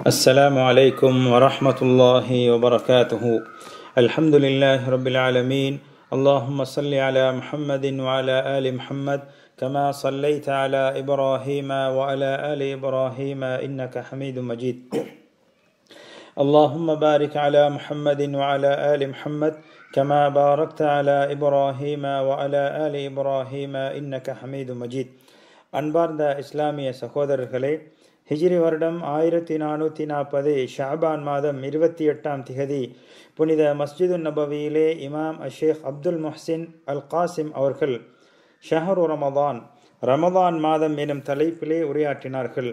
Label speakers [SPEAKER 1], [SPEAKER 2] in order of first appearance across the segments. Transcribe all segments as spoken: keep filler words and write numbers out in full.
[SPEAKER 1] السلام عليكم ورحمة الله وبركاته. الحمد لله رب العالمين. اللهم صل على محمد وعلى آل محمد كما صليت على إبراهيم وعلى آل إبراهيم إنك حميد مجيد. اللهم بارك على محمد وعلى آل محمد كما باركت على إبراهيم وعلى آل إبراهيم إنك حميد مجيد. அன்பார்ந்த இஸ்லாமிய சகோதரர்களே, ஹிஜ்ரி வருடம் ஆயிரத்தி நானூற்றி நாற்பது ஷாபான் மாதம் இருபத்தி எட்டாம் திகதி புனித மஸ்ஜிது நபவியிலே இமாம் அஷேக் அப்துல் முஹ்சின் அல் காசிம் அவர்கள் ஷஹரு ரமதான் ரமதான் மாதம் எனும் தலைப்பிலே உரையாற்றினார்கள்.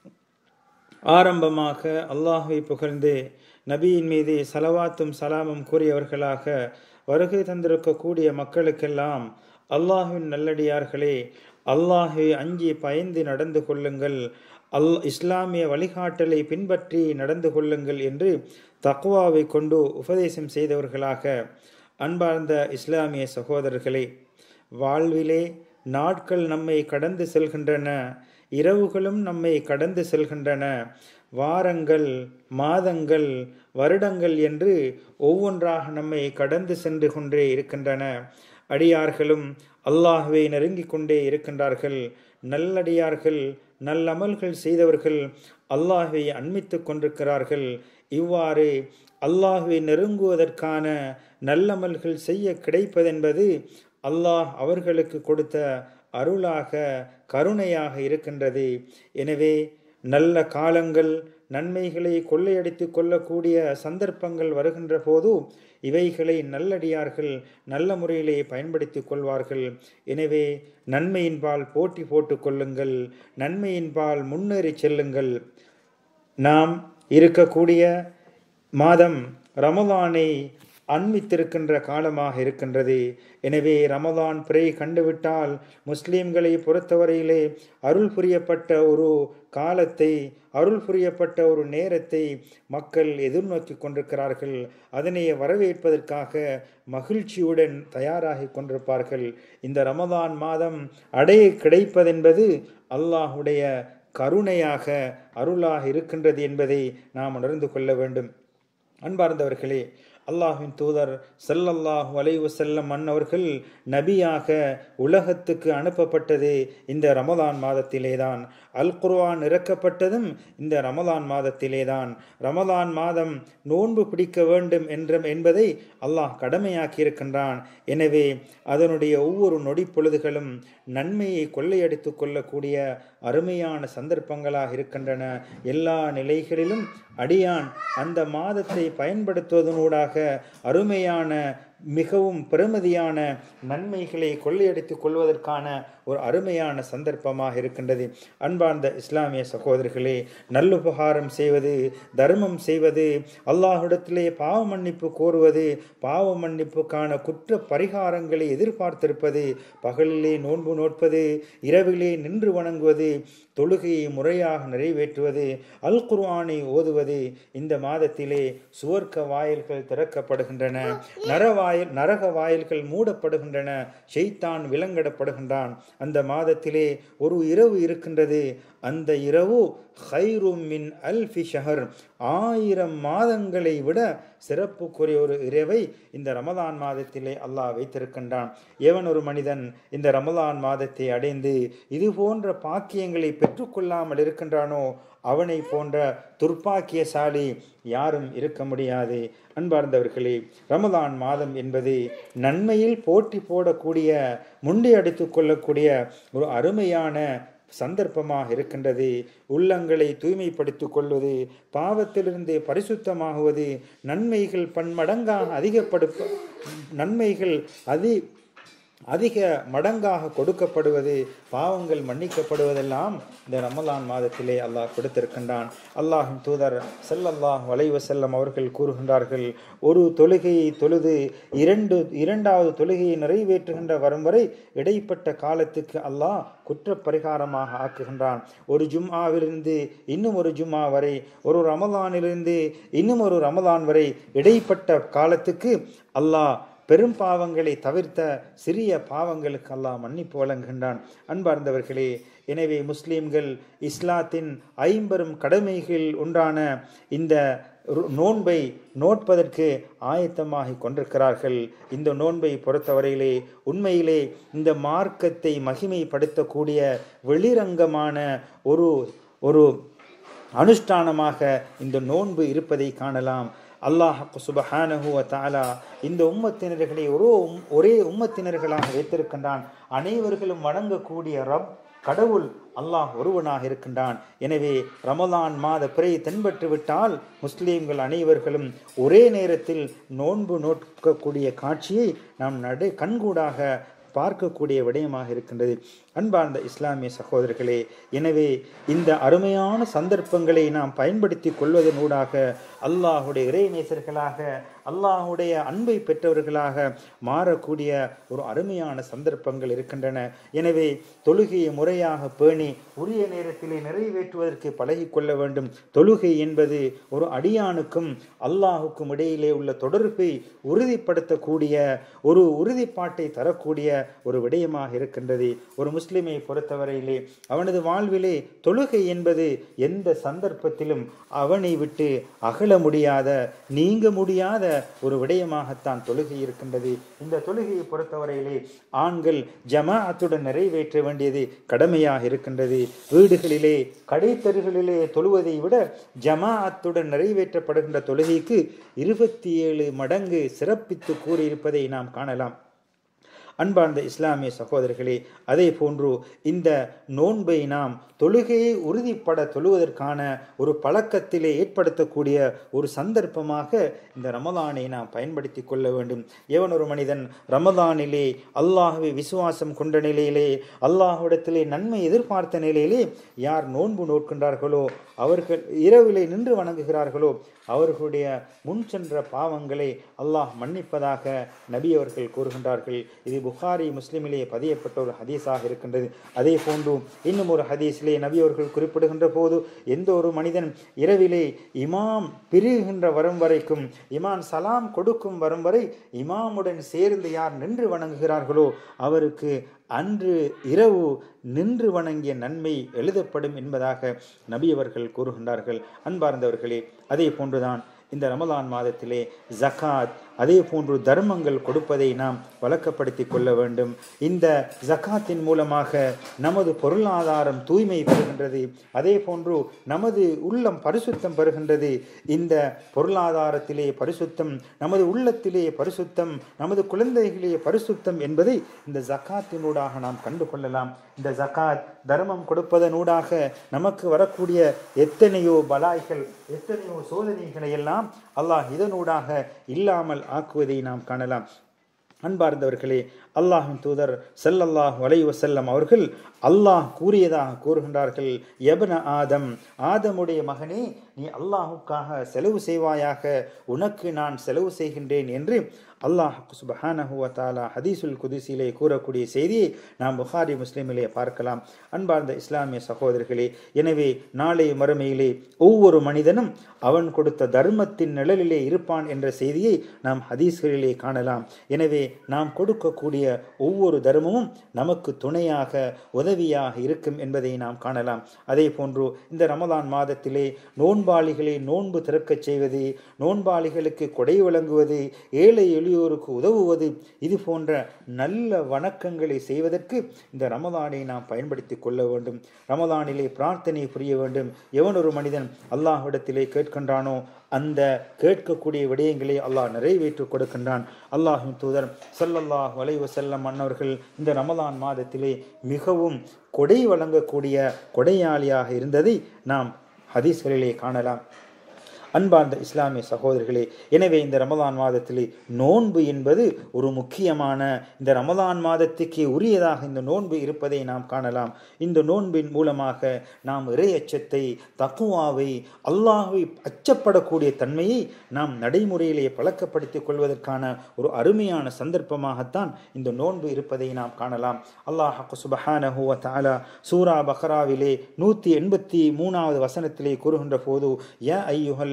[SPEAKER 1] ஆரம்பமாக அல்லாஹை புகழ்ந்து நபியின் மீது சலவாத்தும் சலாமும் கூறியவர்களாக வருகை தந்திருக்கக்கூடிய மக்களுக்கெல்லாம், அல்லாஹுவின் நல்லடியார்களே, அல்லாஹை அஞ்சி பயந்து நடந்து கொள்ளுங்கள், அல் இஸ்லாமிய வழிகாட்டலை பின்பற்றி நடந்து கொள்ளுங்கள் என்று தக்வாவை கொண்டு உபதேசம் செய்தவர்களாக, அன்பார்ந்த இஸ்லாமிய சகோதரர்களே, வாழ்விலே நாட்கள் நம்மை கடந்து செல்கின்றன, இரவுகளும் நம்மை கடந்து செல்கின்றன, வாரங்கள் மாதங்கள் வருடங்கள் என்று ஒவ்வொன்றாக நம்மை கடந்து சென்று கொண்டே இருக்கின்றன. அடியார்களும் அல்லாஹ்வை நெருங்கிக் கொண்டே இருக்கின்றார்கள். நல்லடியார்கள் நல்லமல்கள் செய்தவர்கள் அல்லாஹ்வை அண்மித்துக் கொண்டிருக்கிறார்கள். இவ்வாறு அல்லாஹ்வை நெருங்குவதற்கான நல்லமல்கள் செய்ய கிடைப்பதென்பது அல்லாஹ் அவர்களுக்கு கொடுத்த அருளாக கருணையாக இருக்கின்றது. எனவே நல்ல காலங்கள் நன்மைகளை கொள்ளையடித்து கொள்ளக்கூடிய சந்தர்ப்பங்கள் வருகின்ற போது இவைகளை நல்லடியார்கள் நல்ல முறையிலே பயன்படுத்தி கொள்வார்கள். எனவே நன்மையின்பால் போட்டி போட்டு கொள்ளுங்கள், நன்மையின்பால் முன்னேறி செல்லுங்கள். நாம் இருக்கக்கூடிய மாதம் ரமலானை அண்மித்திருக்கின்ற காலமாக இருக்கின்றது. எனவே ரமலான் பிறை கண்டுவிட்டால் முஸ்லீம்களை பொறுத்தவரையிலே அருள் புரியப்பட்ட ஒரு காலத்தை, அருள் புரியப்பட்ட ஒரு நேரத்தை மக்கள் எதிர்நோக்கி கொண்டிருக்கிறார்கள். அதனை வரவேற்பதற்காக மகிழ்ச்சியுடன் தயாராகி கொண்டிருப்பார்கள். இந்த ரமலான் மாதம் அடைய கிடைப்பதென்பது அல்லாஹுடைய கருணையாக அருளாக இருக்கின்றது என்பதை நாம் உணர்ந்து கொள்ள வேண்டும். அன்பார்ந்தவர்களே, அல்லாஹ்வின் தூதர் ஸல்லல்லாஹு அலைஹி வஸல்லம் அன்னவர்கள் நபியாக உலகத்துக்கு அனுப்பப்பட்டது இந்த ரமலான் மாதத்திலேதான். அல் குர்ஆன் இறக்கப்பட்டதும் இந்த ரமலான் மாதத்திலேதான். ரமலான் மாதம் நோன்பு பிடிக்க வேண்டும் என்ற என்பதை அல்லாஹ் கடமையாக்கி இருக்கின்றான். எனவே அதனுடைய ஒவ்வொரு நொடி பொழுதுகளும் நன்மையை கொள்ளையடித்து கொள்ளக்கூடிய அருமையான சந்தர்ப்பங்களாக இருக்கின்றன. எல்லா நிலைகளிலும் அடியான் அந்த மாதத்தை பயன்படுத்துவதனூடாக அருமையான மிகவும் பெருமதியான நன்மைகளை கொள்ளையடித்துக் கொள்வதற்கான ஒரு அருமையான சந்தர்ப்பமாக இருக்கின்றது. அன்பார்ந்த இஸ்லாமிய சகோதரர்களே, நல்லுபகாரம் செய்வது, தர்மம் செய்வது, அல்லாஹ்விடத்திலே பாவ மன்னிப்பு கோருவது, பாவ மன்னிப்புக்கான குற்ற பரிகாரங்களை எதிர்பார்த்திருப்பது, பகலிலே நோன்பு நோட்பது, இரவிலே நின்று வணங்குவது, தொழுகையை முறையாக நிறைவேற்றுவது, அல் குர்ஆனை ஓதுவது, இந்த மாதத்திலே சுவர்க்க வாயில்கள் திறக்கப்படுகின்றன, நரவாயில் நரக வாயில்கள் மூடப்படுகின்றன, ஷைத்தான் விலங்கிடப்படுகின்றான். அந்த மாதத்திலே ஒரு இரவு இருக்கின்றது. அந்த இரவு ஹைரும் மின் அல்ஃபி ஷஹர், ஆயிரம் மாதங்களை விட சிறப்புக்குரிய ஒரு இரவை இந்த ரமலான் மாதத்திலே அல்லாஹ் வைத்திருக்கின்றான். எவன் ஒரு மனிதன் இந்த ரமலான் மாதத்தை அடைந்து இது போன்ற பாக்கியங்களை பெற்றுக்கொள்ளாமல் இருக்கின்றானோ அவனை போன்ற துர்ப்பாக்கியசாலி யாரும் இருக்க முடியாது. அன்பார்ந்தவர்களே, ரமலான் மாதம் என்பது நன்மையில் போட்டி போடக்கூடிய, முண்டி அடித்து கொள்ளக்கூடிய ஒரு அருமையான சந்தர்ப்பமாக இருக்கின்றது. உள்ளங்களை தூய்மைப்படுத்திக் கொள்வது, பாவத்திலிருந்து பரிசுத்தமாகுவது, நன்மைகள் பன்மடங்காக அதிகப்படுத்த நன்மைகள் அதி அதிக மடங்காக கொடுக்கப்படுவது, பாவங்கள் மன்னிக்கப்படுவதெல்லாம் இந்த ரமலான் மாதத்திலே அல்லாஹ் கொடுத்திருக்கின்றான். அல்லாஹின் தூதர் ஸல்லல்லாஹு அலைஹி வஸல்லம் அவர்கள் கூறுகின்றார்கள், ஒரு தொழுகையை தொழுது இரண்டு இரண்டாவது தொழுகையை நிறைவேற்றுகின்ற வரும் வரை இடைப்பட்ட காலத்துக்கு அல்லாஹ் குற்ற பரிகாரமாக ஆக்குகின்றான். ஒரு ஜும்ஆவிலிருந்து இன்னும் ஒரு ஜும்ஆ வரை, ஒரு ரமலானிலிருந்து இன்னும் ஒரு ரமலான் வரை இடைப்பட்ட காலத்துக்கு அல்லாஹ் பெரும் பாவங்களை தவிர்த்த சிறிய பாவங்களுக்கு அல்லாஹ் மன்னிப்பு வழங்குகின்றான். அன்பார்ந்தவர்களே, எனவே முஸ்லிம்கள் இஸ்லாத்தின் ஐம்பெரும் கடமைகள் ஒன்றான இந்த நோன்பை நோட்பதற்கு ஆயத்தமாகி கொண்டிருக்கிறார்கள். இந்த நோன்பை பொறுத்தவரையிலே உண்மையிலே இந்த மார்க்கத்தை மகிமைப்படுத்தக்கூடிய வெளிரங்கமான ஒரு ஒரு அனுஷ்டானமாக இந்த நோன்பு இருப்பதை காணலாம். அல்லாஹ் சுப்ஹானஹு வ தஆலா இந்த உம்மத்தினர்களை ஒரே ஒரே உம்மத்தினர்களாக வைத்திருக்கின்றான். அனைவர்களும் வணங்கக்கூடிய ரப் கடவுள் அல்லாஹ் ஒருவனாக இருக்கின்றான். எனவே ரமலான் மாத பிறை தென்பட்டு விட்டால் முஸ்லீம்கள் அனைவர்களும் ஒரே நேரத்தில் நோன்பு நோக்கக்கூடிய காட்சியை நாம் நடை கண்கூடாக பார்க்கக்கூடிய விடயமாக இருக்கின்றது. அன்பார்ந்த இஸ்லாமிய சகோதரர்களே, எனவே இந்த அருமையான சந்தர்ப்பங்களை நாம் பயன்படுத்தி கொள்வதனூடாக அல்லாஹுடைய இறைநேசர்களாக அல்லாஹுடைய அன்பை பெற்றவர்களாக மாறக்கூடிய ஒரு அருமையான சந்தர்ப்பங்கள் இருக்கின்றன. எனவே தொழுகையை முறையாக பேணி உரிய நேரத்திலே நிறைவேற்றுவதற்கு பழகி கொள்ள வேண்டும். தொழுகை என்பது ஒரு அடியானுக்கும் அல்லாஹுக்கும் இடையிலே உள்ள தொடர்பை உறுதிப்படுத்தக்கூடிய ஒரு உறுதிப்பாட்டை தரக்கூடிய ஒரு விடயமாக இருக்கின்றது. ஒரு முஸ்லிமை பொறுத்தவரையிலே அவனது வாழ்விலே தொழுகை என்பது எந்த சந்தர்ப்பத்திலும் அவனை விட்டு அகல முடியாத நீங்க முடியாத ஒரு விடயமாகத்தான் தொழுகை இருக்கின்றது. இந்த தொழுகையை பொறுத்தவரையிலே ஆண்கள் ஜமாஅத்துடன் நிறைவேற்ற வேண்டியது கடமையாக இருக்கின்றது. வீடுகளிலே கடைத்தெருகளிலே தொழுவதை விட ஜமாஅத்துடன் நிறைவேற்றப்படுகின்ற தொழுகைக்கு இருபத்தி ஏழு மடங்கு சிறப்பித்து கூறியிருப்பதை நாம் காணலாம். அன்பார்ந்த இஸ்லாமிய சகோதரர்களே, அதே போன்று இந்த நோன்பை நாம் தொழுகையை உறுதிப்பட தொழுவதற்கான ஒரு பழக்கத்திலே ஏற்படுத்தக்கூடிய ஒரு சந்தர்ப்பமாக இந்த ரமலானை நாம் பயன்படுத்தி கொள்ள வேண்டும். எவன் ஒரு மனிதன் ரமலானிலே அல்லாஹ்வை விசுவாசம் கொண்ட நிலையிலே அல்லாஹ்விடத்திலே நன்மை எதிர்பார்த்த நிலையிலே யார் நோன்பு நோக்கின்றார்களோ, அவர்கள் இரவிலே நின்று வணங்குகிறார்களோ, அவர்களுடைய முன் சென்ற பாவங்களை அல்லாஹ் மன்னிப்பதாக நபி அவர்கள் கூறுகின்றார்கள். இது புகாரி முஸ்லிமிலே பதியப்பட்ட ஒரு ஹதீஸாக இருக்கின்றது. அதே போன்று இன்னும் ஒரு ஹதீஸிலே நபி அவர்கள் குறிப்பிடுகின்ற போது, எந்த ஒரு மனிதன் இரவிலே இமாம் பிரிகின்ற வரும் வரைக்கும், இமாம் சலாம் கொடுக்கும் வரும் வரை இமாமுடன் சேர்ந்து யார் நின்று வணங்குகிறார்களோ அவருக்கு அன்று இரவு நின்று வணங்கிய நன்மை எழுதப்படும் என்பதாக நபி அவர்கள் கூறுகின்றார்கள். அன்பார்ந்தவர்களே, அதே போன்றுதான் இந்த ரமலான் மாதத்திலே ஜகாத் அதே போன்று தர்மங்கள் கொடுப்பதை நாம் வழக்கப்படுத்தி கொள்ள வேண்டும். இந்த ஜகாத்தின் மூலமாக நமது பொருளாதாரம் தூய்மை பெறுகின்றது. அதே போன்று நமது உள்ளம் பரிசுத்தம் பெறுகின்றது. இந்த பொருளாதாரத்திலே பரிசுத்தம், நமது உள்ளத்திலே பரிசுத்தம், நமது குழந்தைகளே பரிசுத்தம் என்பதை இந்த ஜகாத்தினூடாக நாம் கண்டு கொள்ளலாம். இந்த ஜகாத் தர்மம் கொடுப்பதனூடாக நமக்கு வரக்கூடிய எத்தனையோ பலாய்கள், எத்தனையோ சோதனைகளை எல்லாம் அல்லாஹ் இதனூடாக இல்லாமல் ஆக்குவதை நாம் காணலாம். அன்பார்ந்தவர்களே, அல்லாஹின் தூதர் ஸல்லல்லாஹு அலைஹி வஸல்லம் அவர்கள் அல்லாஹ் கூறியதாக கூறுகின்றார்கள், யப்ன ஆதம், ஆதமுடைய மகனே, நீ அல்லாஹுக்காக செலவு செய்வாயாக, உனக்கு நான் செலவு செய்கின்றேன் என்று அல்லாஹ் சுப்ஹானஹு வ தஆலா ஹதீஸுல் குதுஸிலே கூறக்கூடிய செய்தியை நாம் புகாரி முஸ்லிமிலே பார்க்கலாம். அன்பார்ந்த இஸ்லாமிய சகோதரர்களே, எனவே நாளை மறுமையிலே ஒவ்வொரு மனிதனும் அவன் கொடுத்த தர்மத்தின் நிழலிலே இருப்பான் என்ற செய்தியை நாம் ஹதீஸ்களிலே காணலாம். எனவே நாம் கொடுக்கக்கூடிய ஒவ்வொரு தர்மமும் நமக்கு துணையாக உதவியாக இருக்கும் என்பதை நாம் காணலாம். அதே போன்று இந்த ரமலான் மாதத்திலே நோன்பாளிகளை நோன்பு திறக்கச் செய்வது, நோன்பாளிகளுக்கு கொடை வழங்குவது, ஏழை எளியோருக்கு உதவுவது, இது போன்ற நல்ல வணக்கங்களை செய்வதற்கு இந்த ரமலானை நாம் பயன்படுத்தி கொள்ள வேண்டும். ரமலானிலே பிரார்த்தனை புரிய வேண்டும். எவன் ஒரு மனிதன் அல்லாஹ்விடத்திலே கேட்கின்றானோ அந்த கேட்கக்கூடிய விடயங்களை அல்லாஹ் நிறைவேற்றி கொடுக்கின்றான். அல்லாஹின் தூதர் ஸல்லல்லாஹு அலைஹி வஸல்லம் அன்னவர்கள் இந்த ரமலான் மாதத்திலே மிகவும் கொடை வழங்கக்கூடிய கொடையாளியாக இருந்ததை நாம் ஹதீஸ்களிலே காணலாம். அன்பார்ந்த இஸ்லாமிய சகோதரர்களே, எனவே இந்த ரமலான் மாதத்திலே நோன்பு என்பது ஒரு முக்கியமான, இந்த ரமலான் மாதத்துக்கே உரியதாக இந்த நோன்பு இருப்பதை நாம் காணலாம். இந்த நோன்பின் மூலமாக நாம் இறை அச்சத்தை, தக்குவாவை, அல்லாஹ்வை அச்சப்படக்கூடிய தன்மையை நாம் நடைமுறையிலே பழக்கப்படுத்திக் கொள்வதற்கான ஒரு அருமையான சந்தர்ப்பமாகத்தான் இந்த நோன்பு இருப்பதை நாம் காணலாம். அல்லாஹ் சுப்ஹானஹு வ தஆலா சூரா பக்ராவிலே நூற்றி எண்பத்தி மூணாவது வசனத்திலே கூறுகின்ற போது, யா ஐயுஹல்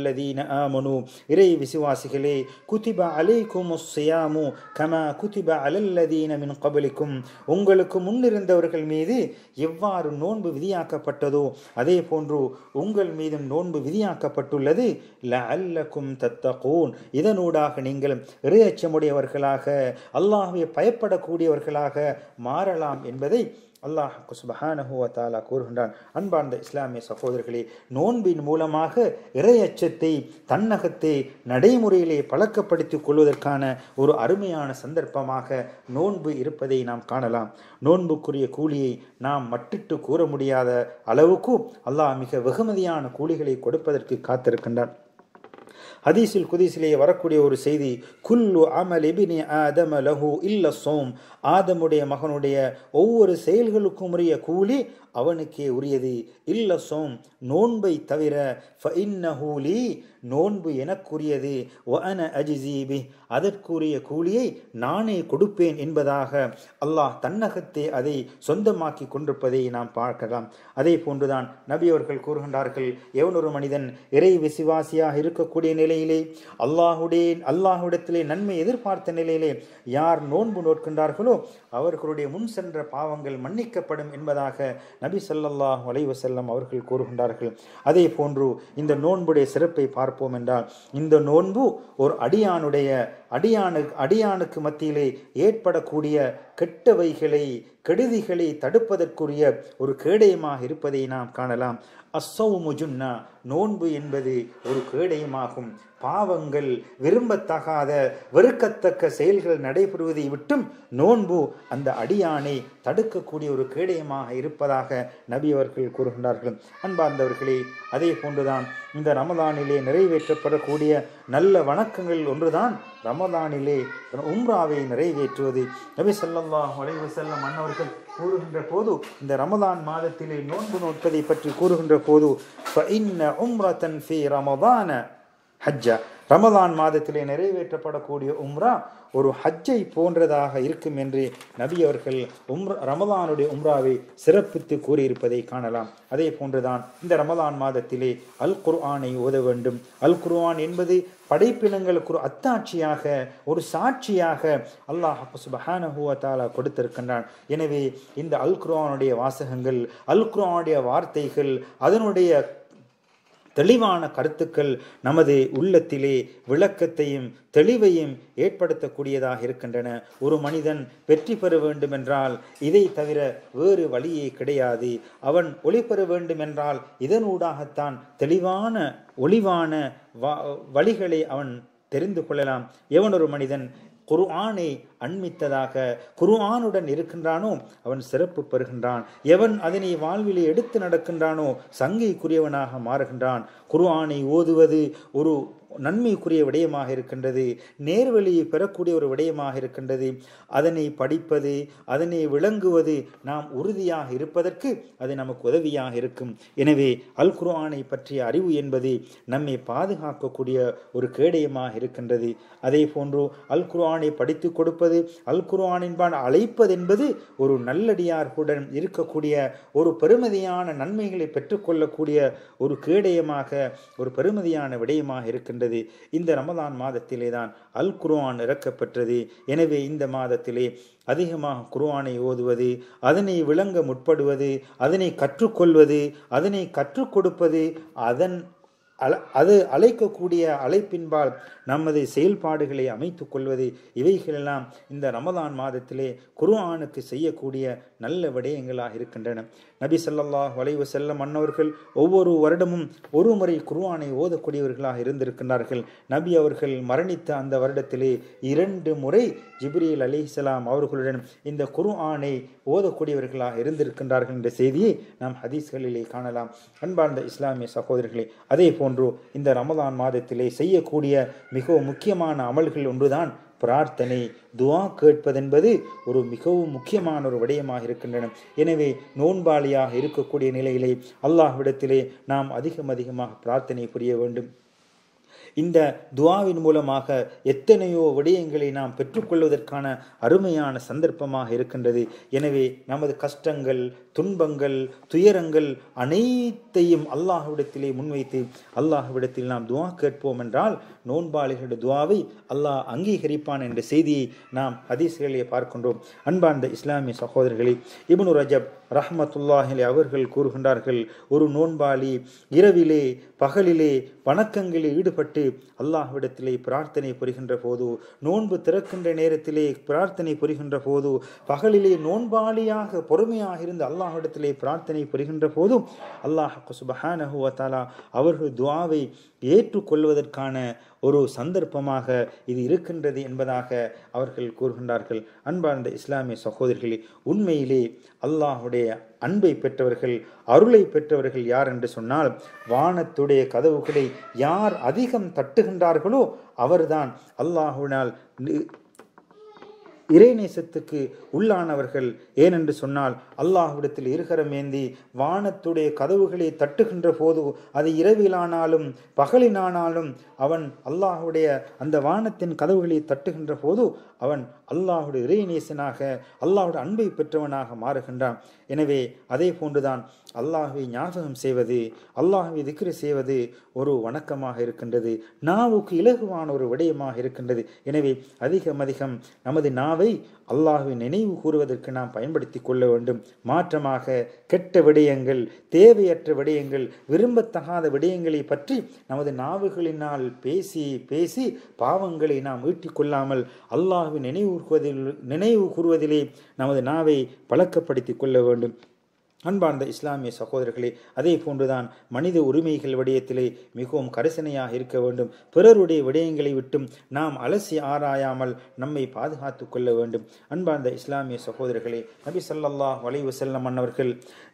[SPEAKER 1] அய்யுஹல்லதீன ஆமனு, இறை விசுவாசிகளே, குதிப அலைக்குமுஸ் ஸியாமு கமா குதிப அலல்லதீன மின் கப்லிக்கும், உங்களுக்கு முன்னிருந்தவர்கள் மீது எவ்வாறு நோன்பு விதியாக்கப்பட்டதோ அதே போன்று உங்கள் மீதும் நோன்பு விதியாக்கப்பட்டுள்ளது. லஅல்லக்கும் தத்தகூன், இதனூடாக நீங்கள் இறையச்சமுடையவர்களாக அல்லாஹ்வை பயப்படக்கூடியவர்களாக மாறலாம் என்பதை அல்லாஹ் சுப்ஹானஹு வ தஆலா கூறுகின்றான். அன்பார்ந்த இஸ்லாமிய சகோதரர்களே, நோன்பின் மூலமாக இறையச்சத்தை தன்னகத்தை நடைமுறையிலே பழக்கப்படுத்திக் கொள்வதற்கான ஒரு அருமையான சந்தர்ப்பமாக நோன்பு இருப்பதை நாம் காணலாம். நோன்புக்குரிய கூலியை நாம் மட்டிட்டு கூற முடியாத அளவுக்கு அல்லாஹ் மிக வெகுமதியான கூலிகளை கொடுப்பதற்கு காத்திருக்கின்றான். ஹதீஸில் குதீஸிலே வரக்கூடிய ஒரு செய்தி, குல்லு அமல் இப்னி ஆதம லஹு இல்ல ஸௌம், ஆதமுடைய மகனுடைய ஒவ்வொரு செயல்களுக்கும் உரிய கூலி அவனுக்கே உரியது. இல்ல ஸௌம், நோன்பை தவிர, ஃபஇன்னஹு லீ, நோன்பு எனக்குரியது, வ அன அஜ்ஸீ பிஹ், அதற்குரிய கூலியை நானே கொடுப்பேன் என்பதாக அல்லாஹ் தன்னகத்தே அதை சொந்தமாக்கி கொண்டிருப்பதை நாம் பார்க்கலாம். அதே போன்றுதான் நபி அவர்கள் கூறுகின்றார்கள், எவனொரு மனிதன் இறை விசுவாசியாக இருக்கக்கூடிய நிலையிலே அல்லாஹுடைய அல்லாஹுடத்திலே நன்மை எதிர்பார்த்த நிலையிலே யார் நோன்பு நோட்கின்றார்களோ அவர்களுடைய முன் சென்ற பாவங்கள் மன்னிக்கப்படும் என்பதாக நபி ஸல்லல்லாஹு அலைஹி வஸல்லம் அவர்கள் கூறுகின்றார்கள். அதே போன்று இந்த நோன்புடைய சிறப்பை பார்ப்போம் என்றால், இந்த நோன்பு ஒரு அடியானுடைய அடியானு அடியானுக்கு மத்தியிலே ஏற்படக்கூடிய கெட்டவைகளை கெடுதிகளை தடுப்பதற்குரிய ஒரு கேடயமாக இருப்பதை நாம் காணலாம். அஸ்ஸௌமு ஜுன்னா, நோன்பு என்பது ஒரு கேடயமாகும். பாவங்கள், விரும்பத்தகாத வெறுக்கத்தக்க செயல்கள் நடைபெறுவதை விட்டும் நோன்பு அந்த அடியானை தடுக்கக்கூடிய ஒரு கேடயமாக இருப்பதாக நபி அவர்கள் கூறுகின்றார்கள். அன்பார்ந்தவர்களே, அதே போன்றுதான் இந்த ரமலானிலே நிறைவேற்றப்படக்கூடிய நல்ல வணக்கங்கள் ஒன்றுதான் ரமலானிலே உம்ராவை நிறைவேற்றுவது. நபி ஸல்லல்லாஹு அலைஹி வஸல்லம் அன்னவர்கள் கூறுகின்ற போது, இந்த ரமலான் மாதத்திலே நோன்பு நோட்பதை பற்றி கூறுகின்ற போது, ஃபஇன்ன உம்ரத்தன் ஃபீ ரமலான ஹஜ்ஜா, ரமலான் மாதத்திலே நிறைவேற்றப்படக்கூடிய உம்ரா ஒரு ஹஜ்ஜை போன்றதாக இருக்கும் என்று நபி அவர்கள் உம்ரா ரமலானுடைய உம்ராவை சிறப்பித்து கூறியிருப்பதை காணலாம். அதே போன்றுதான் இந்த ரமலான் மாதத்திலே அல் குர்ஆனை ஓத வேண்டும். அல் குர்ஆன் என்பது படைப்பினங்களுக்கு ஒரு அத்தாட்சியாக, ஒரு சாட்சியாக அல்லாஹ் சுப்ஹானஹு வ தஆலா கொடுத்திருக்கின்றான். எனவே இந்த அல் குர்ஆனுடைய வாசகங்கள், அல் குர்ஆனுடைய வார்த்தைகள், அதனுடைய தெளிவான கருத்துக்கள் நமது உள்ளத்திலே விளக்கத்தையும் தெளிவையும் ஏற்படுத்தக்கூடியதாக இருக்கின்றன. ஒரு மனிதன் வெற்றி பெற வேண்டும் என்றால் இதை தவிர வேறு வழியே கிடையாது. அவன் ஒளி பெற வேண்டும் என்றால் இதனூடாகத்தான் தெளிவான ஒளிவான வழிகளை அவன் தெரிந்து கொள்ளலாம். எவனொரு மனிதன் குர்ஆனை அண்மித்ததாக குர்ஆனுடன் இருக்கின்றானோ அவன் சிறப்பு பெறுகின்றான். எவன் அதனை வாழ்விலே எடுத்து நடக்கின்றானோ சங்கைக்குரியவனாக மாறுகின்றான். குர்ஆனை ஓதுவது ஒரு நன்மைக்குரிய விடயமாக இருக்கின்றது, நேர்வழியை பெறக்கூடிய ஒரு விடயமாக இருக்கின்றது. அதனை படிப்பது, அதனை விளங்குவது நாம் உறுதியாக இருப்பதற்கு அது நமக்கு உதவியாக இருக்கும். எனவே அல் குர்ஆனை பற்றிய அறிவு என்பது நம்மை பாதுகாக்கக்கூடிய ஒரு கேடயமாக இருக்கின்றது. அதே போன்று அல் குர்ஆனை படித்து கொடுப்பது, அல் குர்ஆனின்பான் அழைப்பது என்பது ஒரு நல்லடியார்களுடன் இருக்கக்கூடிய ஒரு பெருமதியான நன்மைகளை பெற்றுக்கொள்ளக்கூடிய ஒரு கேடயமாக, ஒரு பெருமதியான விடயமாக இருக்கின்றது. இந்த ரமலான் மாதத்திலே தான் அல் குர்ஆன் இறக்கப்பெற்றது. எனவே இந்த மாதத்திலே அதிகமாக குர்ஆனை ஓதுவது, அதனை விளங்க முற்படுவது, அதனை கற்றுக்கொள்வது, அதனை கற்றுக் கொடுப்பது, அதன் அல அது அழைக்கக்கூடிய அழைப்பின்பால் நமது செயல்பாடுகளை அமைத்துக் கொள்வது, இவைகளெல்லாம் இந்த ரமலான் மாதத்திலே குர்ஆனுக்கு செய்யக்கூடிய நல்ல விடயங்களாக இருக்கின்றன. நபி ஸல்லல்லாஹு அலைஹி வஸல்லம் அன்னவர்கள் ஒவ்வொரு வருடமும் ஒரு முறை குர்ஆனை ஓதக்கூடியவர்களாக இருந்திருக்கின்றார்கள். நபி அவர்கள் மரணித்த அந்த வருடத்திலே இரண்டு முறை ஜிப்ரீல் அலைஹிஸ்ஸலாம் அவர்களுடன் இந்த குர்ஆனை ஓதக்கூடியவர்களாக இருந்திருக்கின்றார்கள் என்ற செய்தியை நாம் ஹதீஸ்களிலே காணலாம். அன்பார்ந்த இஸ்லாமிய சகோதரர்களே, அதே போன்று இந்த ரமலான் மாதத்திலே செய்யக்கூடிய மிகவும் முக்கியமான அமல்கள் ஒன்றுதான் பிரார்த்தனை, துஆ கேட்பதென்பது ஒரு மிகவும் முக்கியமான ஒரு விடயமாக இருக்கின்றன. எனவே நோன்பாளியாக இருக்கக்கூடிய நிலையிலே அல்லாஹ்விடத்திலே நாம் அதிகம் அதிகமாக பிரார்த்தனை புரிய வேண்டும். இந்த துஆவின் மூலமாக எத்தனையோ விடயங்களை நாம் பெற்றுக்கொள்வதற்கான அருமையான சந்தர்ப்பமாக இருக்கின்றது. எனவே நமது கஷ்டங்கள், துன்பங்கள் துயரங்கள் அனைத்தையும் அல்லாஹ்விடத்திலே முன்வைத்து அல்லாஹ்விடத்தில் நாம் துஆ கேட்போம் என்றால் நோன்பாளிகளுடைய துஆவை அல்லாஹ் அங்கீகரிப்பான் என்ற செய்தியை நாம் ஹதீஸ்களிலே பார்க்கின்றோம். அன்பார்ந்த இஸ்லாமிய சகோதரர்களே, இப்னு ரஜப் ரஹ்மத்துல்லாஹி அலைஹி அவர்கள் கூறுகின்றார்கள், ஒரு நோன்பாளி இரவிலே பகலிலே வணக்கங்களில் ஈடுபட்டு அல்லாஹ்விடத்திலே பிரார்த்தனை புரிகின்ற போது, நோன்பு திறக்கின்ற நேரத்திலே பிரார்த்தனை புரிகின்ற போது, பகலிலே நோன்பாளியாக பொறுமையாக இருந்து அல்லாஹ்விடத்திலே பிரார்த்தனை புரிகின்ற போது அல்லாஹ் சுப்ஹானஹு வ தஆலா அவர்கள் துஆவை ஏற்றுக்கொள்வதற்கான ஒரு சந்தர்ப்பமாக இது இருக்கின்றது என்பதாக அவர்கள் கூறுகின்றார்கள். அன்பார்ந்த இஸ்லாமிய சகோதரிகளே, உண்மையிலே அல்லாஹுடைய அன்பை பெற்றவர்கள் அருளை பெற்றவர்கள் யார் என்று சொன்னால், வானத்துடைய கதவுகளை யார் அதிகம் தட்டுகின்றார்களோ அவர்தான் அல்லாஹுவினால் இறைநேசத்துக்கு உள்ளானவர்கள். ஏனென்று சொன்னால் அல்லாஹ்விடத்தில் இருகரமேந்தி வானத்துடைய கதவுகளை தட்டுகின்ற போது, அது இரவிலானாலும் பகலினானாலும் அவன் அல்லாஹுடைய அந்த வானத்தின் கதவுகளை தட்டுகின்ற போது அவன் அல்லாஹுடைய இறைநேசனாக அல்லாஹுடைய அன்பை பெற்றவனாக மாறுகின்றான். எனவே அதே போன்றுதான் அல்லாஹ்வை ஞாபகம் செய்வது, அல்லாஹ்வை திக்ரு செய்வது ஒரு வணக்கமாக இருக்கின்றது, நாவுக்கு இலகுவான ஒரு விடயமாக இருக்கின்றது. எனவே அதிகம் அதிகம் நமது நாவை அல்லாஹ்வை நினைவு கூறுவதற்கு நாம் பயன்படுத்தி கொள்ள வேண்டும். மாற்றமாக கெட்ட விடயங்கள், தேவையற்ற விடயங்கள், விரும்பத்தகாத விடயங்களை பற்றி நமது நாவுகளினால் பேசி பேசி பாவங்களை நாம் ஈட்டிக் கொள்ளாமல் அல்லாஹ்வை நினைவு கூறுவதில் நினைவு கூறுவதிலே நமது நாவை பழக்கப்படுத்தி கொள்ள வேண்டும். அன்பார்ந்த இஸ்லாமிய சகோதரர்களே, அதே போன்றுதான் மனித உரிமைகள் விடயத்திலே மிகவும் கரிசனையாக இருக்க வேண்டும். பிறருடைய விடயங்களை விட்டும் நாம் அலசி ஆராயாமல் நம்மை பாதுகாத்து கொள்ள வேண்டும். அன்பார்ந்த இஸ்லாமிய சகோதரர்களே, நபி ஸல்லல்லாஹு அலைஹி வஸல்லம் அன்னவர்கள்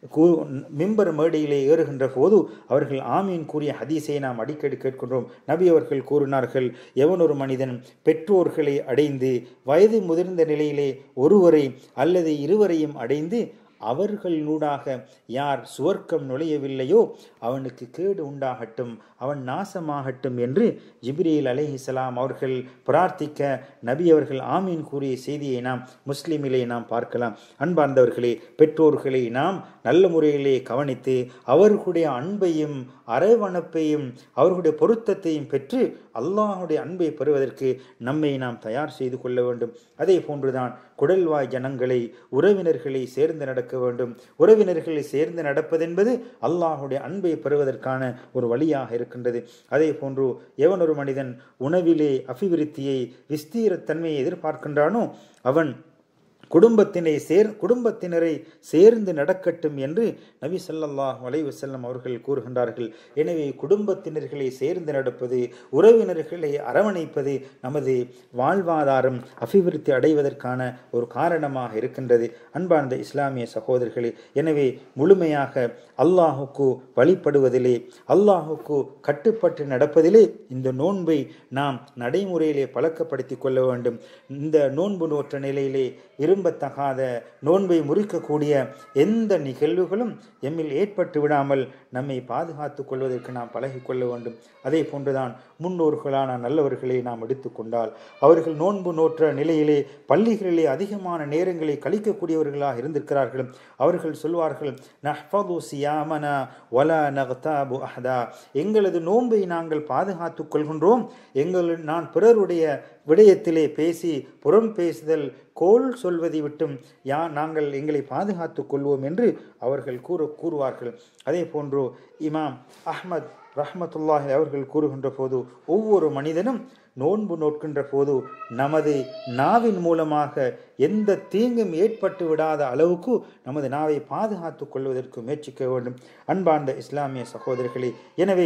[SPEAKER 1] மிம்பர் மேடையிலே ஏறுகின்ற போது அவர்கள் ஆமீன் கூறிய ஹதீஸை நாம் அடிக்கடி கேட்கின்றோம். நபி அவர்கள் கூறினார்கள், எவனொரு மனிதன் பெற்றோர்களை அடைந்து வயது முதிர்ந்த நிலையிலே ஒருவரை அல்லது இருவரையும் அடைந்து அவர்களூடாக யார் சுவர்க்கம் நுழையவில்லையோ அவனுக்கு கேடு உண்டாகட்டும், அவன் நாசமாகட்டும் என்று ஜிப்ரீல் அலைஹிஸ்ஸலாம் அவர்கள் பிரார்த்திக்க நபி அவர்கள் ஆமீன் கூறிய செய்தியை நாம் முஸ்லிமிலே நாம் பார்க்கலாம். அன்பார்ந்தவர்களே, பெற்றோர்களை நாம் நல்ல முறையிலே கவனித்து அவர்களுடைய அன்பையும் அரவணைப்பையும் அவர்களுடைய பொருத்தத்தையும் பெற்று அல்லாஹுடைய அன்பை பெறுவதற்கு நம்மை நாம் தயார் செய்து கொள்ள வேண்டும். அதே போன்றுதான் குடல்வாய் ஜனங்களை உறவினர்களை சேர்ந்து நடக்க வேண்டும். உறவினர்களை சேர்ந்து நடப்பதென்பது அல்லாஹுடைய அன்பை பெறுவதற்கான ஒரு வழியாக இருக்கின்றது. அதே போன்று எவனொரு மனிதன் உணவிலே அபிவிருத்தியை விஸ்தீரத்தன்மையை எதிர்பார்க்கின்றானோ அவன் குடும்பத்தினை சேர் குடும்பத்தினரை சேர்ந்து நடக்கட்டும் என்று நபி ஸல்லல்லாஹு அலைஹி வஸல்லம் அவர்கள் கூறுகின்றார்கள். எனவே குடும்பத்தினர்களை சேர்ந்து நடப்பது, உறவினர்களை அரவணைப்பது நமது வாழ்வாதாரம் அபிவிருத்தி அடைவதற்கான ஒரு காரணமாக இருக்கின்றது. அன்பார்ந்த இஸ்லாமிய சகோதரர்களே, எனவே முழுமையாக அல்லாஹுக்கு வழிபடுவதிலே, அல்லாஹுக்கு கட்டுப்பட்டு நடப்பதிலே இந்த நோன்பை நாம் நடைமுறையிலே பழக்கப்படுத்தி கொள்ள வேண்டும். இந்த நோன்பு நோற்ற நிலையிலே விரும்பத்தகாத நோன்பை முறிக்கக்கூடிய எந்த நிகழ்வுகளும் எம்மில் ஏற்பட்டு விடாமல் நம்மை பாதுகாத்துக் கொள்வதற்கு நாம் பழகிக்கொள்ள வேண்டும். அதே போன்றுதான் முன்னோர்களான நல்லவர்களை நாம் எடுத்துக்கொண்டால் அவர்கள் நோன்பு நோற்ற நிலையிலே பள்ளிகளிலே அதிகமான நேரங்களை கழிக்கக்கூடியவர்களாக இருந்திருக்கிறார்கள். அவர்கள் சொல்வார்கள், நஹ்ஃபது சியாமனா வலா நக்தாபு அஹதா, எங்களது நோன்பை நாங்கள் பாதுகாத்துக் கொள்கின்றோம், எங்கள் நான் பிறருடைய விடயத்திலே பேசி புறம் பேசுதல் கோல் சொல்வதை விட்டும் யா நாங்கள் எங்களை பாதுகாத்துக் கொள்வோம் என்று அவர்கள் கூறு கூறுவார்கள். அதே போன்று இமாம் அஹ்மத் ரஹ்மத்துல்லாஹி அவர்கள் கூறுகின்ற போது, ஒவ்வொரு மனிதனும் நோன்பு நோட்கின்ற போது நமது நாவின் மூலமாக எந்த தீங்கும் ஏற்பட்டு விடாத அளவுக்கு நமது நாவை பாதுகாத்துக் கொள்வதற்கு முயற்சிக்க வேண்டும். அன்பார்ந்த இஸ்லாமிய சகோதரர்களே, எனவே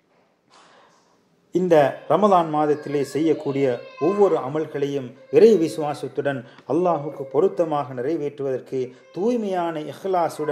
[SPEAKER 1] இந்த ரமலான் மாதத்திலே செய்யக்கூடிய ஒவ்வொரு அமல்களையும் இறை விசுவாசத்துடன் அல்லாஹுக்கு பொருத்தமாக நிறைவேற்றுவதற்கு தூய்மையான இஹ்லாசுடன்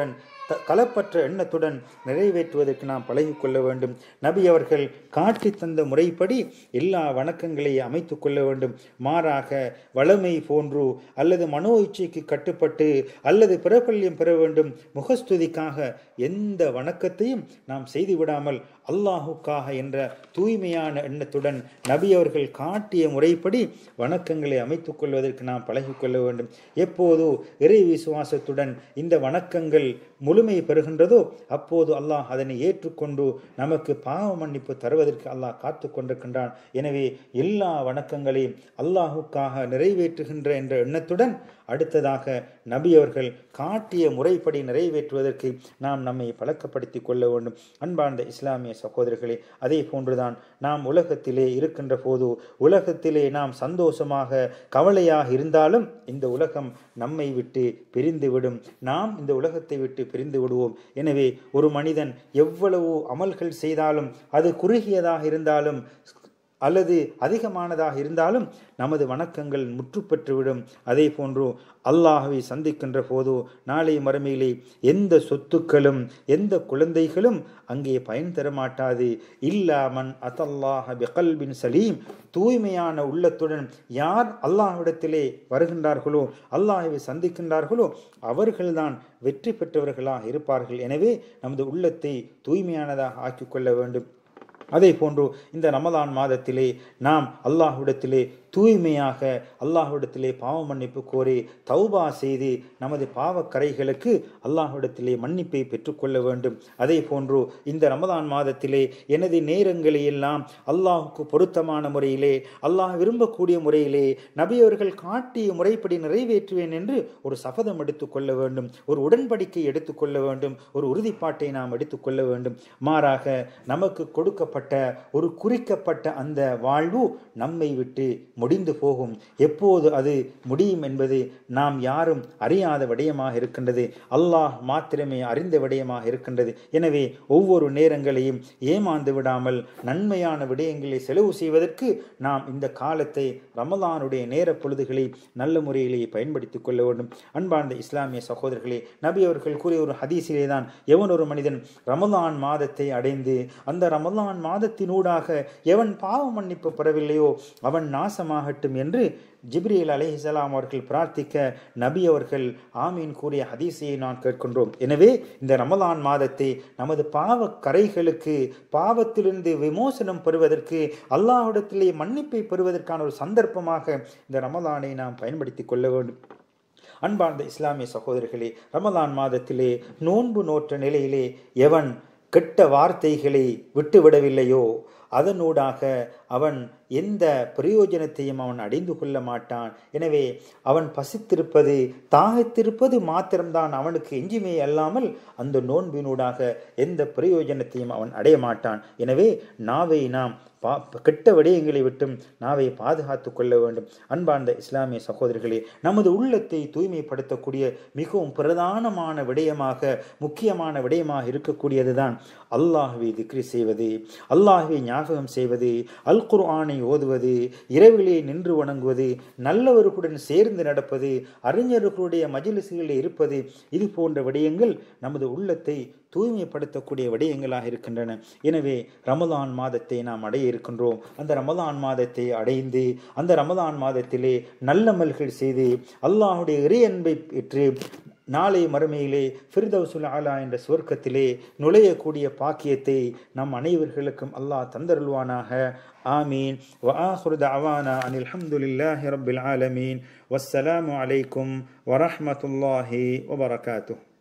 [SPEAKER 1] கலப்பற்ற எண்ணத்துடன் நிறைவேற்றுவதற்கு நாம் பழகிக்கொள்ள வேண்டும். நபி அவர்கள் காட்டி தந்த முறைப்படி எல்லா வணக்கங்களையும் அமைத்து கொள்ள வேண்டும். மாறாக வளமை போன்று அல்லது மனோ இச்சைக்கு கட்டுப்பட்டு அல்லது பிரபல்யம் பெற வேண்டும் முகஸ்துதிக்காக எந்த வணக்கத்தையும் நாம் செய்து விடாமல் அல்லாஹுக்காக என்ற தூய்மையான எண்ணத்துடன் நபி அவர்கள் காட்டிய முறைப்படி வணக்கங்களை அமைத்துக் கொள்வதற்கு நாம் பழகிக்கொள்ள வேண்டும். எப்போது இறை விசுவாசத்துடன் இந்த வணக்கங்கள் முழுமை பெறுகின்றதோ அப்போது அல்லாஹ் அதனை ஏற்றுக்கொண்டு நமக்கு பாவ மன்னிப்பு தருவதற்கு அல்லாஹ் காத்து கொண்டிருக்கின்றான். எனவே எல்லா வணக்கங்களையும் அல்லாஹுக்காக நிறைவேற்றுகின்ற என்ற எண்ணத்துடன் அடுத்ததாக நபி அவர்கள் காட்டிய முறைப்படி நிறைவேற்றுவதற்கு நாம் நம்மை பழக்கப்படுத்தி கொள்ள வேண்டும். அன்பார்ந்த இஸ்லாமிய சகோதரர்களே, அதே போன்றுதான் நாம் உலகத்திலே இருக்கின்ற போது உலகத்திலே நாம் சந்தோஷமாக கவலையாக இருந்தாலும் இந்த உலகம் நம்மை விட்டு பிரிந்துவிடும். நாம் இந்த உலகத்தை விட்டு பிரிந்து விடுவோம். எனவே ஒரு மனிதன் எவ்வளவு அமல்கள் செய்தாலும் அது குறுகியதாக இருந்தாலும் அல்லது அதிகமானதாக இருந்தாலும் நமது வணக்கங்கள் முற்று பெற்றுவிடும். அதே போன்று அல்லாஹ்வை சந்திக்கின்ற போது நாளை மறுமையிலே எந்த சொத்துக்களும் எந்த குழந்தைகளும் அங்கே பயன் தர மாட்டாது. இல்லாமன் அத்தல்லாஹ பிகல்பின் சலீம், தூய்மையான உள்ளத்துடன் யார் அல்லாஹ்விடத்திலே வருகின்றார்களோ அல்லாஹ்வை சந்திக்கின்றார்களோ அவர்கள்தான் வெற்றி பெற்றவர்களாக இருப்பார்கள். எனவே நமது உள்ளத்தை தூய்மையானதாக ஆக்கிக்கொள்ள வேண்டும். அதே போன்று இந்த ரமலான் மாதத்திலே நாம் அல்லாஹ்விடத்திலே தூய்மையாக அல்லாஹ்விடத்திலே பாவ மன்னிப்பு கோரி தௌபா செய்து நமது பாவக்கரைகளுக்கு அல்லாஹ்விடத்திலே மன்னிப்பை பெற்றுக்கொள்ள வேண்டும். அதே போன்று இந்த ரமலான் மாதத்திலே எனது நேரங்களை எல்லாம் அல்லாஹுக்கு பொருத்தமான முறையிலே அல்லாஹ் விரும்பக்கூடிய முறையிலே நபி அவர்கள் காட்டிய முறைப்படி நிறைவேற்றுவேன் என்று ஒரு சபதம் எடுத்துக்கொள்ள வேண்டும், ஒரு உடன்படிக்கை எடுத்துக்கொள்ள வேண்டும், ஒரு உறுதிப்பாட்டை நாம் எடுத்துக்கொள்ள வேண்டும். மாறாக நமக்கு கொடுக்கப்பட்ட ஒரு குறிக்கப்பட்ட அந்த வாழ்வு நம்மை விட்டு முடிந்து போகும். எப்போது அது முடியும் என்பது நாம் யாரும் அறியாத விடயமாக இருக்கின்றது. அல்லாஹ் மாத்திரமே அறிந்த விடயமாக இருக்கின்றது. எனவே ஒவ்வொரு நேரங்களையும் ஏமாந்து விடாமல் நன்மையான விடயங்களை செலவு செய்வதற்கு நாம் இந்த காலத்தை ரமலானுடைய நேர பொழுதுகளை நல்ல முறையிலே பயன்படுத்திக் கொள்ள வேண்டும். அன்பார்ந்த இஸ்லாமிய சகோதரர்களே, நபி அவர்கள் கூறிய ஒரு ஹதீஸிலே தான் எவன் ஒரு மனிதன் ரமலான் மாதத்தை அடைந்து அந்த ரமலான் மாதத்தினூடாக எவன் பாவ மன்னிப்பு பெறவில்லையோ அவன் நாசமாகட்டும் என்று ஜிப்ரீல் அலைஹிஸ்ஸலாம் அவர்கள் பிரார்த்திக்க நபி அவர்கள் ஆமீன் கூறிய ஹதீஸையை நான் கேட்கின்றோம். எனவே இந்த ரமலான் மாதத்தை நமது பாவ கரைகளுக்கு பாவத்திலிருந்து விமோசனம் பெறுவதற்கு அல்லாஹ்விடத்திலே மன்னிப்பை பெறுவதற்கான ஒரு சந்தர்ப்பமாக இந்த ரமலானை நாம் பயன்படுத்திக் கொள்ள வேண்டும். அன்பார்ந்த இஸ்லாமிய சகோதரர்களே, ரமலான் மாதத்திலே நோன்பு நோற்ற நிலையிலே எவன் கெட்ட வார்த்தைகளை விட்டுவிடவில்லையோ அதனூடாக அவன் எந்த பிரயோஜனத்தையும் அவன் அடைந்து கொள்ள மாட்டான். எனவே அவன் பசித்திருப்பது தாகத்திருப்பது மாத்திரம்தான் அவனுக்கு எஞ்சுமே அல்லாமல் அந்த நோன்பினூடாக எந்த பிரயோஜனத்தையும் அவன் அடைய மாட்டான். எனவே நாவை நாம் பா கெட்ட விடயங்களை விட்டும் நாவை பாதுகாத்து கொள்ள வேண்டும். அன்பார்ந்த இஸ்லாமிய சகோதரர்களே, நமது உள்ளத்தை தூய்மைப்படுத்தக்கூடிய மிகவும் பிரதானமான விடயமாக முக்கியமான விடயமாக இருக்கக்கூடியதுதான் அல்லாஹ்வை திக்ரி செய்வது, அல்லாஹ்வை ஞாபகம் செய்வது, அல் குர்ஆனை ஓதுவது, இரவிலே நின்று வணங்குவது, நல்லவர்களுடன் சேர்ந்து நடப்பது, அறிஞர்களுடைய மஜ்லிஸ்களில் இருப்பது, இது போன்ற விடயங்கள் நமது உள்ளத்தை தூய்மைப்படுத்தக்கூடிய விடயங்களாக இருக்கின்றன. எனவே ரமலான் மாதத்தை நாம் அடைய இருக்கின்றோம். அந்த ரமலான் மாதத்தை அடைந்து அந்த ரமலான் மாதத்திலே நல்லமல்கள் செய்து அல்லாஹுடைய இறை அன்பை பெற்று நாளை மறுமையிலே ஃபிர்தௌசுல் ஆலா என்ற சுவர்க்கத்திலே நுழையக்கூடிய பாக்கியத்தை நம் அனைவர்களுக்கும் அல்லாஹ் தந்தருள்வானாக. ஆமீன். வ ஆகிரு தஅவானா அனில் ஹம்துலில்லாஹி ரப்பில் ஆலமீன். வஸ்ஸலாமு அலைக்கும் வரஹ்மத்துல்லாஹி வபரகாத்துஹு.